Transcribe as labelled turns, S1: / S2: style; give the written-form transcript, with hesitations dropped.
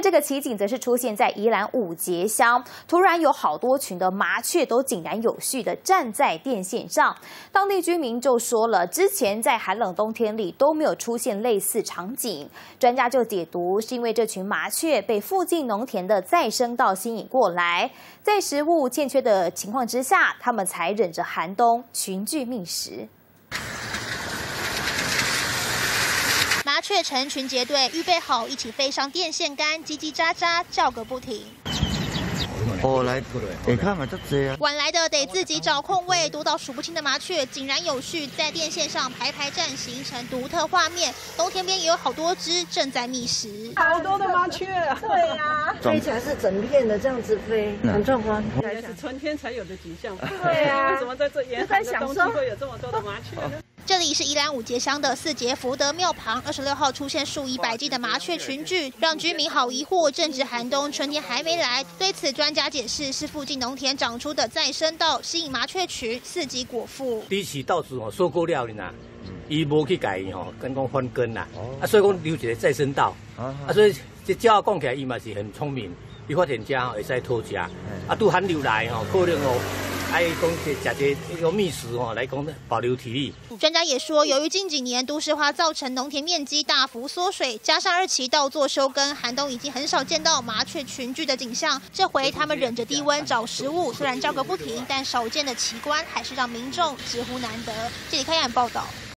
S1: 这个奇景则是出现在宜兰五节乡，突然有好多群的麻雀都井然有序地站在电线上。当地居民就说了，之前在寒冷冬天里都没有出现类似场景。专家就解读，是因为这群麻雀被附近农田的再生稻吸引过来，在食物欠缺的情况之下，它们才忍着寒冬群聚觅食。
S2: 麻雀成群结队，预备好一起飞上电线杆，叽叽喳喳叫个不停。晚来的得自己找空位，多到数不清的麻雀井然有序在电线上排排站，形成独特画面。冬天边也有好多只正在觅食，
S3: 好多的麻雀啊！
S4: 对呀，飞起来是整片的这样子飞，很壮观。
S3: 应该是春天才有的景象。
S4: 对呀，
S3: 为什么在这严寒的冬季会有这么多的麻雀呢？
S2: 这里是宜兰五节乡的四节福德庙旁，26号出现数以百计的麻雀群聚，让居民好疑惑。正值寒冬，春天还没来。对此，专家解释是附近农田长出的再生稻吸引麻雀群，伺机果腹。
S5: 第一期稻子收割了呢，伊无去改跟讲翻耕啦，所以讲留一个再生稻，所以这鸟讲起来伊嘛是很聪明，伊发现这会使讨食，拄寒流来可能还讲食这个觅食来讲保留体力。
S2: 专家也说，由于近几年都市化造成农田面积大幅缩水，加上2期稻作休耕，寒冬已经很少见到麻雀群聚的景象。这回他们忍着低温找食物，虽然叫个不停，但少见的奇观还是让民众直呼难得。这里看一眼报道。